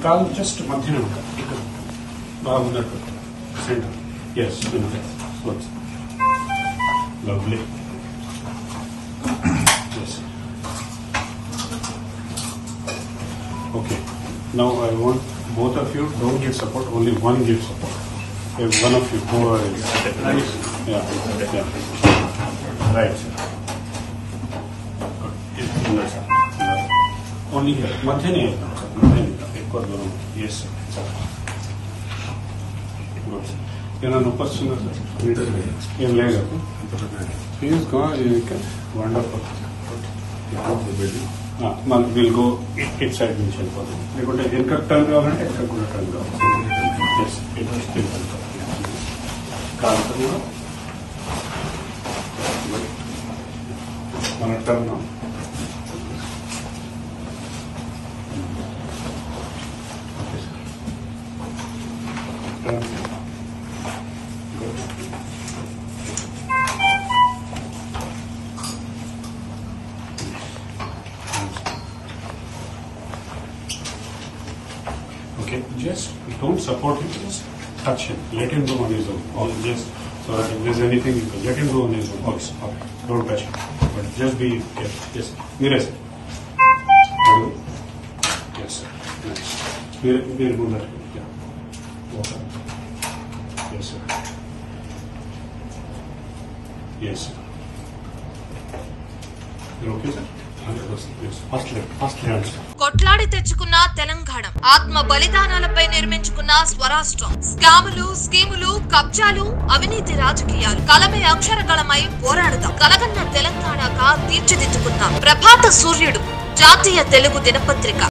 Call just మధ్యలో ఇక్కడ బాగున్నట్టు centre. Yes, lovely. Yes. Okay. Now I want both of you don't give support. Only one gives support. If one of you go ahead. Nice. Yeah. Right. Good. Only here. Madhyani. Yes, sir. Good. ఏమైనా వస్తున్నా sir? ఏం లేదు. He's gone. Wonderful. We'll go inside నుంచి వెళ్ళిపోతాం. లేకుంటే ఎక్కడ turn కావాలంటే ఎక్కడ కూడా టర్న్ కావాలి. కాలుతున్నా మన turn. Okay, just don't support him, just touch him. Let him do on his own. Or just so that if there's anything you can let him do on his own. Okay, don't touch him. But just be careful. Yes, Mira sir. Yes sir. Nice. Mira good at it. Yeah. Okay. Yes sir. Yes sir. You're okay sir? కొట్లాడి తెచ్చుకున్న తెలంగాణ, ఆత్మ బలిదానాలపై నిర్మించుకున్న స్వరాష్ట్రం, స్కాములు, స్కీములు, కబ్జాలు, అవినీతి రాజకీయాలు, కలమే అక్షరగళమై పోరాడుదాం. కలగన్న తెలంగాణగా తీర్చిదిద్దుకుందాం. ప్రభాత సూర్యుడు, జాతీయ తెలుగు దినపత్రిక.